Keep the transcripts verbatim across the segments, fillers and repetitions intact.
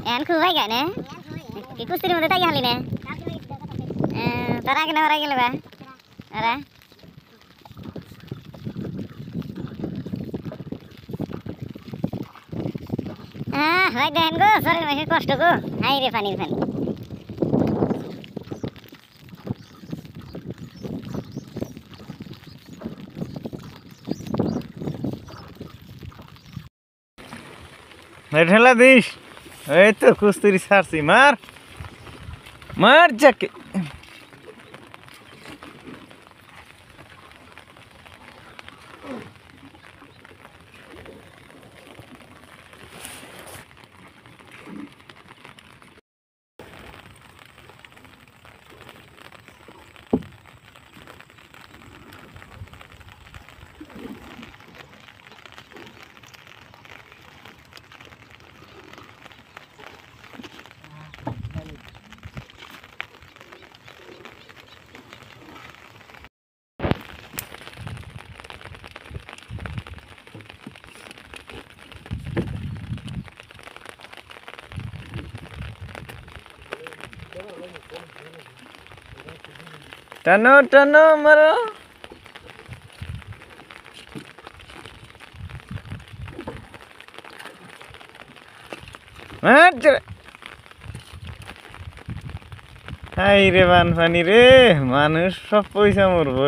An khu vai gak ne? Iku sini mau datang kali ne? Eh, tara kena orang gila ba? Ara? Ah, vai deh go, sorry masih kosto go. Hai re pani pani. ढेला दिस ए तो कुस्तरी सारसी मार मार जाके टनो टनो मरो हाय रे बान पानी रे मानुष सब पैसा मरबो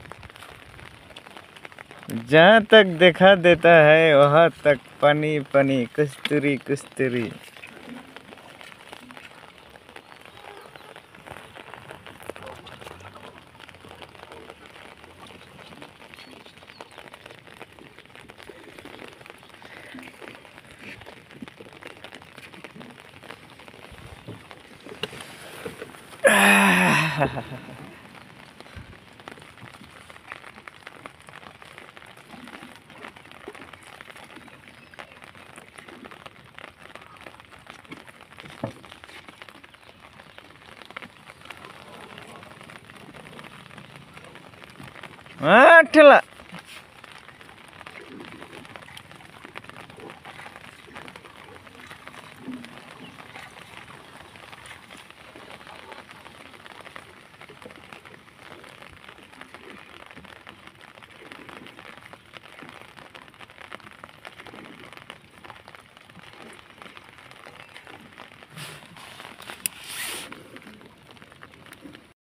जहाँ तक देखा देता है वहाँ तक पानी पानी कस्तूरी कस्तूरी Ah, ठेला